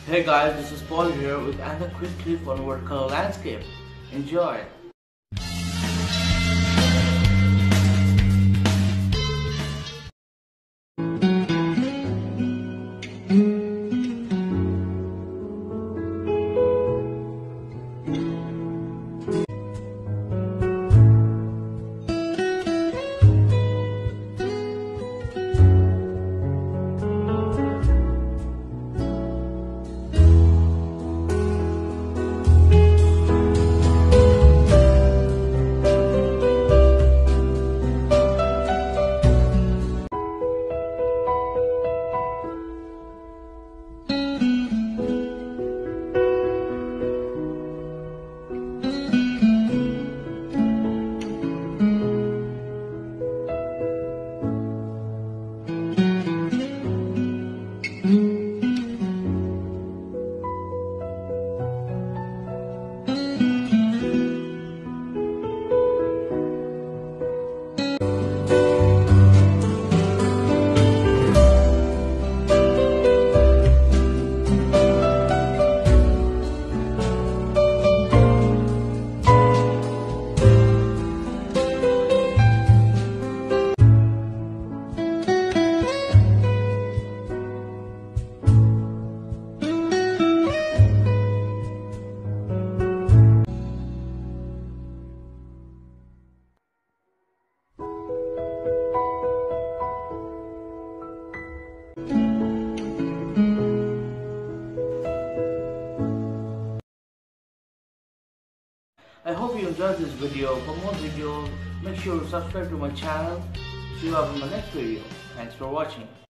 Hey guys, this is Paul here with another quick clip on watercolor landscape. Enjoy! I hope you enjoyed this video. For more videos, make sure to subscribe to my channel. See you up in my next video. Thanks for watching.